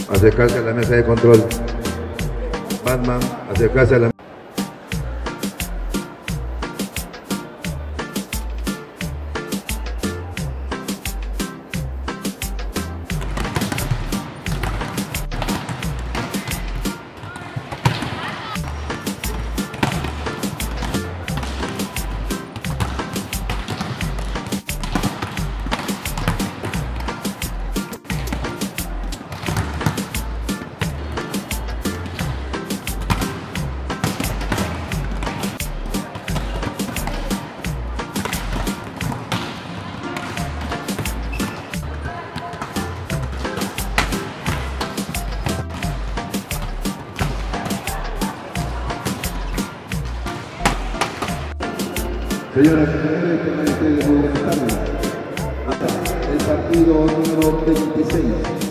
acercarse a la mesa de control. Batman, acercarse a la Señoras y señores, tengan ustedes muy buenas tardes. Hasta el partido número 26.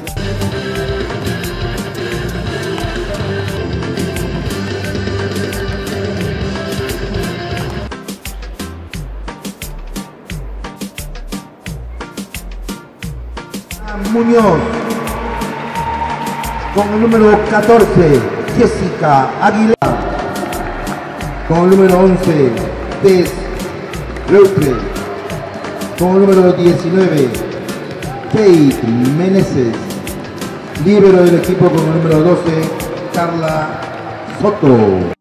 Muñoz, con el número 14, Jessica Aguilar, con el número 11, Tess Reutre, con el número 19, Kate Meneses, líbero del equipo con el número 12, Carla Soto.